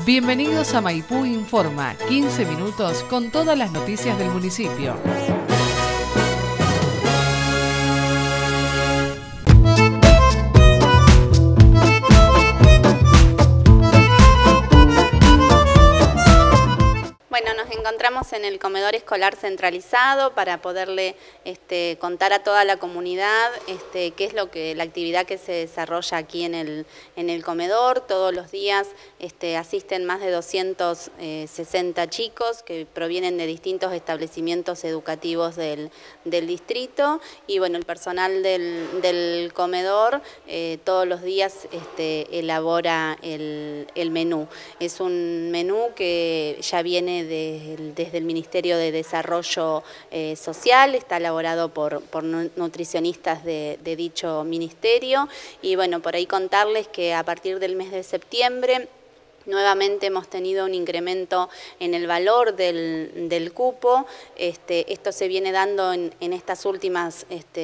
Bienvenidos a Maipú Informa, 15 minutos con todas las noticias del municipio. Bueno, nos encontramos en el comedor escolar centralizado para poderle contar a toda la comunidad qué es la actividad que se desarrolla aquí en el comedor. Todos los días asisten más de 260 chicos que provienen de distintos establecimientos educativos del distrito, y bueno, el personal del comedor todos los días elabora el menú. Es un menú que ya viene desde el Ministerio de Desarrollo Social, está elaborado por nutricionistas de dicho ministerio, y bueno, por ahí contarles que a partir del mes de septiembre nuevamente hemos tenido un incremento en el valor del cupo. Esto se viene dando en estos últimos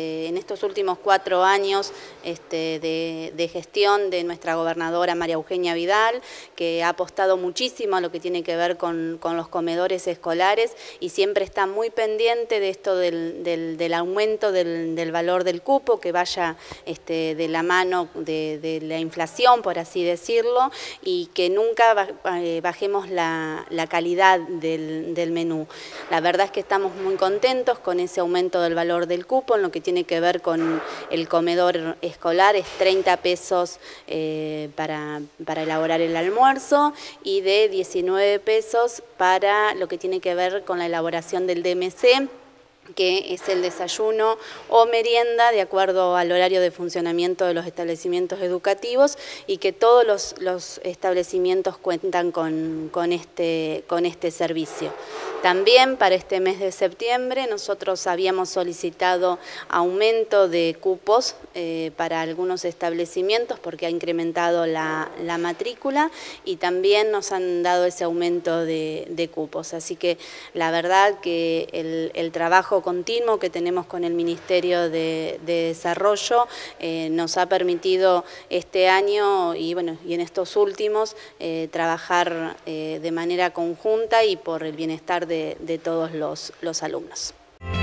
4 años de gestión de nuestra gobernadora María Eugenia Vidal, que ha apostado muchísimo a lo que tiene que ver con los comedores escolares y siempre está muy pendiente de esto del aumento del valor del cupo, que vaya de la mano de la inflación, por así decirlo, y que nunca bajemos la calidad del menú. La verdad es que estamos muy contentos con ese aumento del valor del cupo en lo que tiene que ver con el comedor escolar. Es 30 pesos para elaborar el almuerzo y de 19 pesos para lo que tiene que ver con la elaboración del DMC, que es el desayuno o merienda de acuerdo al horario de funcionamiento de los establecimientos educativos, y que todos los establecimientos cuentan con este servicio. También para este mes de septiembre nosotros habíamos solicitado aumento de cupos para algunos establecimientos porque ha incrementado la matrícula, y también nos han dado ese aumento de cupos. Así que la verdad que el trabajo continuo que tenemos con el Ministerio de Desarrollo nos ha permitido este año y en estos últimos trabajar de manera conjunta y por el bienestar de todos los alumnos.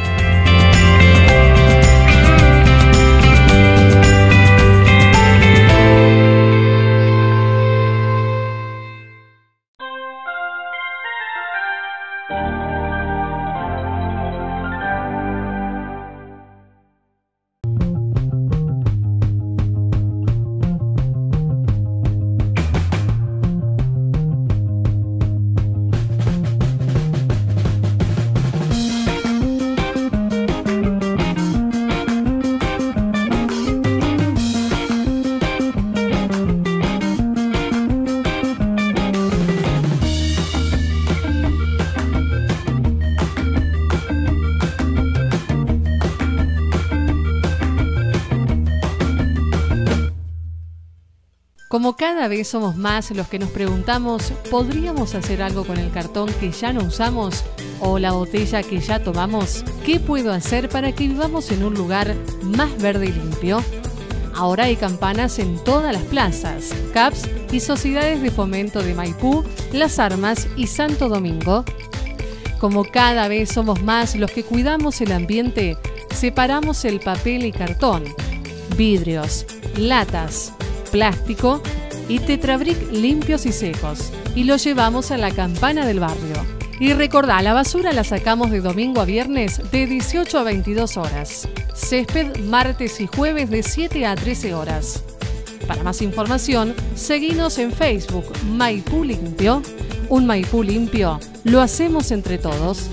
Como cada vez somos más los que nos preguntamos, ¿podríamos hacer algo con el cartón que ya no usamos o la botella que ya tomamos? ¿Qué puedo hacer para que vivamos en un lugar más verde y limpio? Ahora hay campanas en todas las plazas, CAPS y sociedades de fomento de Maipú, Las Armas y Santo Domingo. Como cada vez somos más los que cuidamos el ambiente, separamos el papel y cartón, vidrios, latas, plástico y tetrabric limpios y secos, y lo llevamos a la campana del barrio. Y recordá, la basura la sacamos de domingo a viernes de 18 a 22 horas. Césped martes y jueves de 7 a 13 horas. Para más información, seguinos en Facebook Maipú Limpio. Un Maipú limpio lo hacemos entre todos.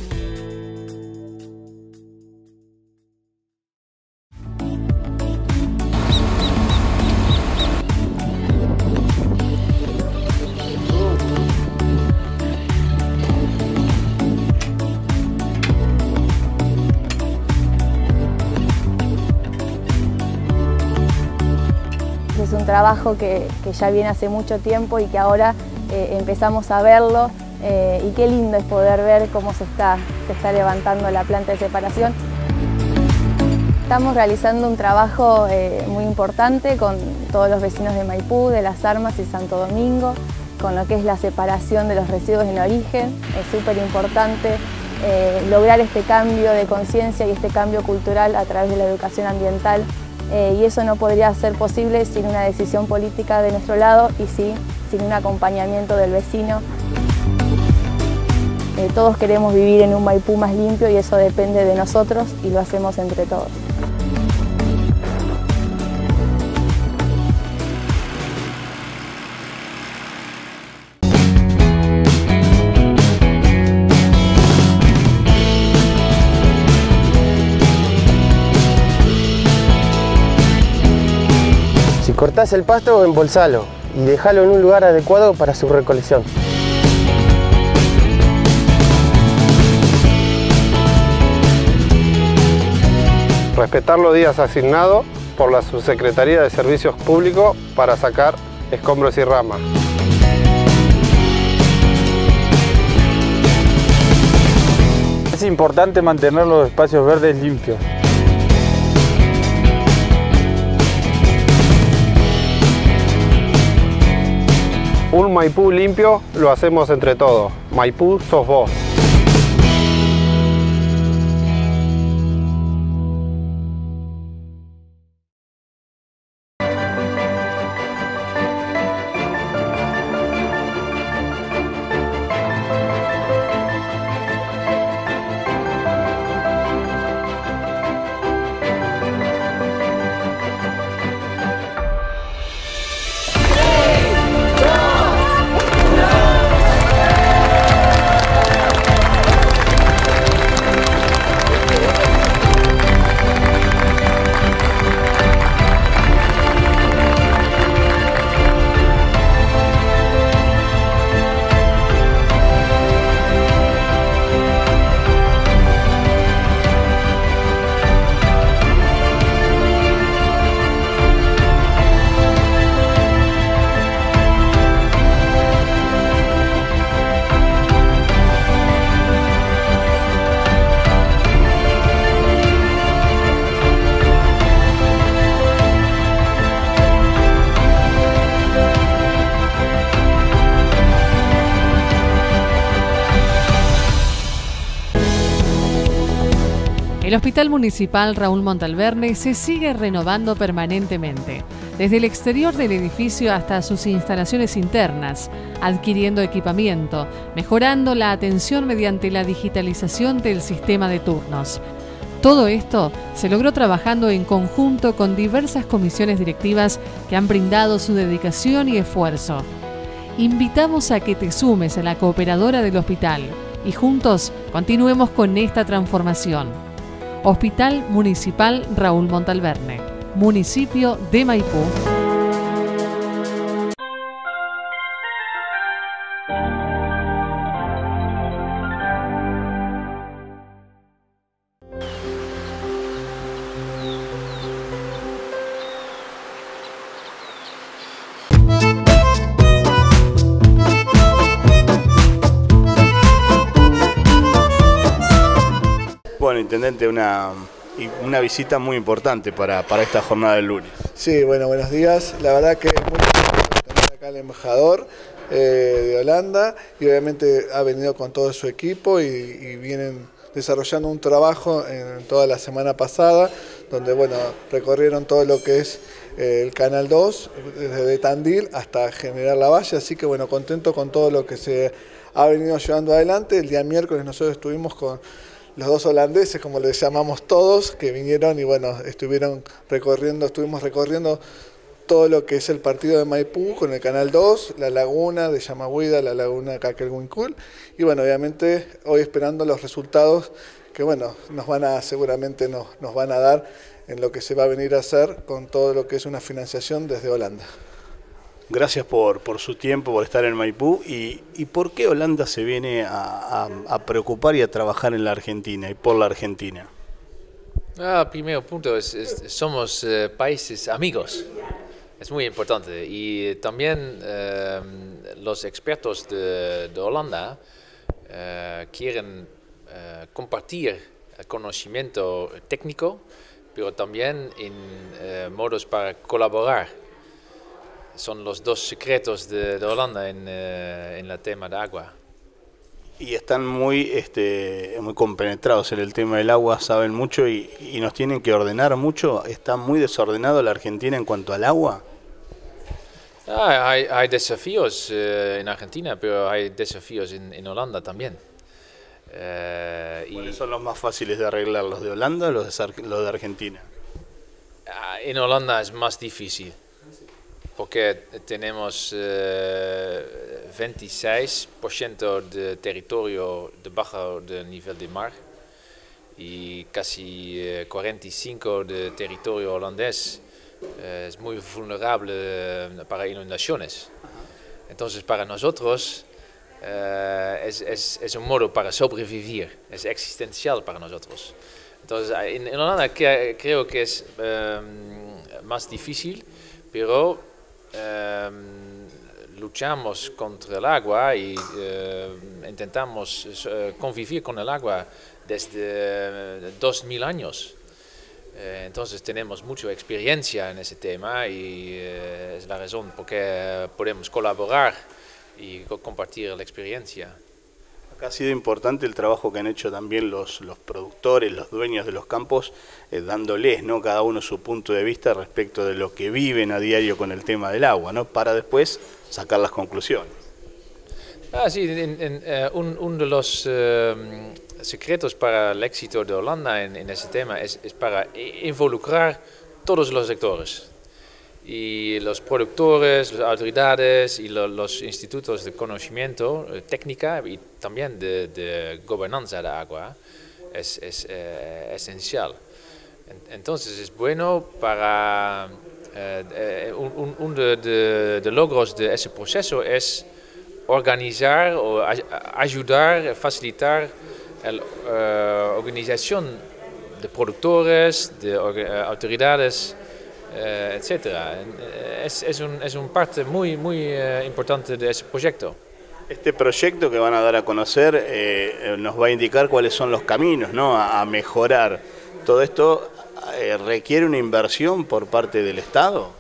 Es un trabajo que ya viene hace mucho tiempo y que ahora empezamos a verlo, y qué lindo es poder ver cómo se está levantando la planta de separación. Estamos realizando un trabajo muy importante con todos los vecinos de Maipú, de Las Armas y Santo Domingo. con lo que es la separación de los residuos en origen. Es súper importante lograr este cambio de conciencia y este cambio cultural a través de la educación ambiental, y eso no podría ser posible sin una decisión política de nuestro lado y sí, sin un acompañamiento del vecino. Todos queremos vivir en un Maipú más limpio y eso depende de nosotros y lo hacemos entre todos. Si cortás el pasto, embolsalo y dejalo en un lugar adecuado para su recolección. Respetar los días asignados por la Subsecretaría de Servicios Públicos para sacar escombros y ramas. Es importante mantener los espacios verdes limpios. Un Maipú limpio lo hacemos entre todos. Maipú sos vos. El Hospital Municipal Raúl Montalverne se sigue renovando permanentemente, desde el exterior del edificio hasta sus instalaciones internas, adquiriendo equipamiento, mejorando la atención mediante la digitalización del sistema de turnos. Todo esto se logró trabajando en conjunto con diversas comisiones directivas que han brindado su dedicación y esfuerzo. Invitamos a que te sumes a la cooperadora del hospital y juntos continuemos con esta transformación. Hospital Municipal Raúl Montalverne, municipio de Maipú. Bueno, Intendente, una visita muy importante para esta jornada del lunes. Sí, bueno, buenos días. La verdad que es muy importante tener acá al embajador de Holanda y obviamente ha venido con todo su equipo y vienen desarrollando un trabajo en toda la semana pasada, donde bueno, recorrieron todo lo que es el Canal 2, desde Tandil hasta General Lavalle, así que bueno, contento con todo lo que se ha venido llevando adelante. El día miércoles nosotros estuvimos con los dos holandeses, como les llamamos todos, que vinieron y bueno, estuvimos recorriendo todo lo que es el partido de Maipú con el Canal 2, la laguna de Yamahuida, la laguna Caquelhuincul, y bueno, obviamente hoy esperando los resultados que bueno, seguramente nos van a dar en lo que se va a venir a hacer con todo lo que es una financiación desde Holanda. Gracias por su tiempo, por estar en Maipú. ¿Y por qué Holanda se viene a preocupar y a trabajar en la Argentina y por la Argentina? Primero punto, somos países amigos. Es muy importante. Y también los expertos de Holanda quieren compartir el conocimiento técnico, pero también en modos para colaborar. son los dos secretos de Holanda en el tema de agua. Y están muy compenetrados en el tema del agua, saben mucho y nos tienen que ordenar mucho. ¿Está muy desordenado la Argentina en cuanto al agua? Hay desafíos en Argentina, pero hay desafíos en Holanda también. ¿Cuáles son los más fáciles de arreglar, los de Holanda o los de Argentina? En Holanda es más difícil, porque tenemos 26% de territorio debajo del nivel del mar y casi 45% de territorio holandés es muy vulnerable para inundaciones. Entonces para nosotros es un modo para sobrevivir, es existencial para nosotros. Entonces en Holanda creo que es más difícil, pero luchamos contra el agua y intentamos convivir con el agua desde 2000 años. Entonces tenemos mucha experiencia en ese tema y es la razón por qué podemos colaborar y compartir la experiencia. Acá ha sido importante el trabajo que han hecho también los productores, los dueños de los campos, dándoles, ¿no?, cada uno su punto de vista respecto de lo que viven a diario con el tema del agua, ¿no?, para después sacar las conclusiones. Sí, uno de los secretos para el éxito de Holanda en ese tema es para involucrar todos los sectores. Y los productores, las autoridades y los institutos de conocimiento, técnica y también de gobernanza de agua es esencial. Entonces es bueno para uno de logros de ese proceso es organizar o ayudar, facilitar la organización de productores, de autoridades, etcétera. Es un parte muy importante de ese proyecto. Este proyecto que van a dar a conocer nos va a indicar cuáles son los caminos, ¿no?, a mejorar. ¿Todo esto requiere una inversión por parte del Estado?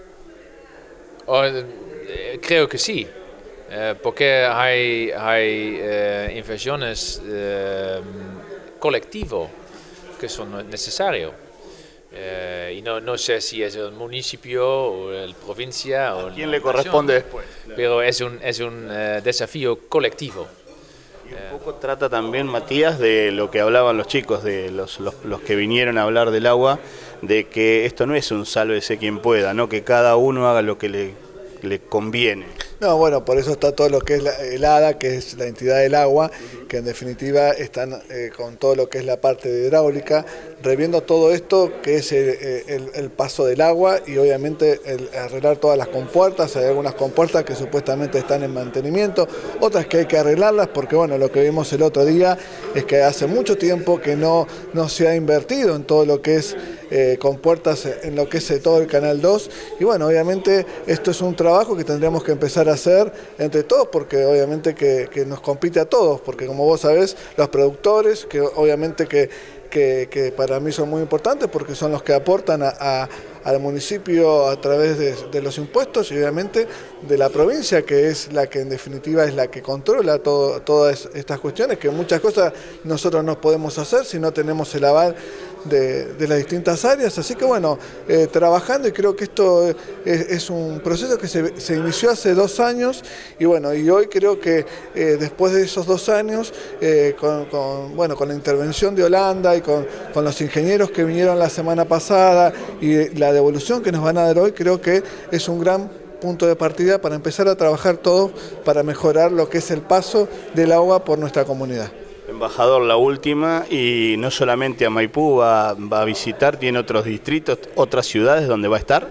Creo que sí, porque hay inversiones colectivas que son necesarias. Y no sé si es el municipio o la provincia o ¿a quién le corresponde después? Pero es un desafío colectivo. Y un poco trata también, Matías, de lo que hablaban los chicos, de los que vinieron a hablar del agua, de que esto no es un sálvese quien pueda, ¿no?, que cada uno haga lo que le conviene. No, bueno, por eso está todo lo que es el ADA, que es la entidad del agua, que en definitiva están con todo lo que es la parte de hidráulica, reviendo todo esto que es el paso del agua y obviamente el arreglar todas las compuertas. Hay algunas compuertas que supuestamente están en mantenimiento, otras que hay que arreglarlas porque, bueno, lo que vimos el otro día es que hace mucho tiempo que no se ha invertido en todo lo que es compuertas, en lo que es todo el Canal 2 y, bueno, obviamente esto es un trabajo que tendríamos que empezar a hacer entre todos porque obviamente que nos compite a todos, porque como vos sabés, los productores, que obviamente que para mí son muy importantes porque son los que aportan al municipio a través de los impuestos y obviamente de la provincia, que es la que en definitiva es la que controla todas estas cuestiones, que muchas cosas nosotros no podemos hacer si no tenemos el aval de las distintas áreas. Así que bueno, trabajando, y creo que esto es un proceso que se inició hace 2 años y bueno, y hoy creo que después de esos 2 años, con la intervención de Holanda y con los ingenieros que vinieron la semana pasada y la devolución que nos van a dar hoy, creo que es un gran punto de partida para empezar a trabajar todos para mejorar lo que es el paso del agua por nuestra comunidad. Embajador, la última, y no solamente a Maipú va a visitar, tiene otros distritos, otras ciudades donde va a estar.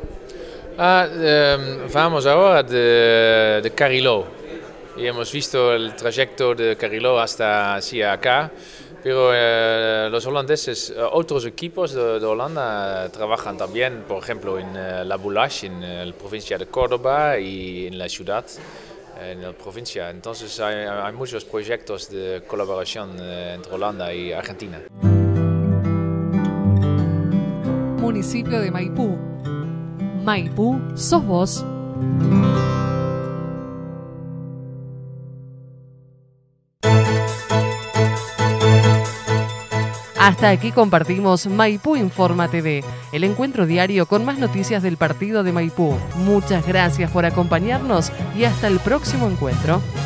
Vamos ahora de Cariló y hemos visto el trayecto de Cariló hasta acá, pero los holandeses, otros equipos de Holanda trabajan también, por ejemplo en La Boulache, en la provincia de Córdoba y en la ciudad. En la provincia. Entonces hay muchos proyectos de colaboración entre Holanda y Argentina. Municipio de Maipú. Maipú sos vos. Hasta aquí compartimos Maipú Informa TV, el encuentro diario con más noticias del partido de Maipú. Muchas gracias por acompañarnos y hasta el próximo encuentro.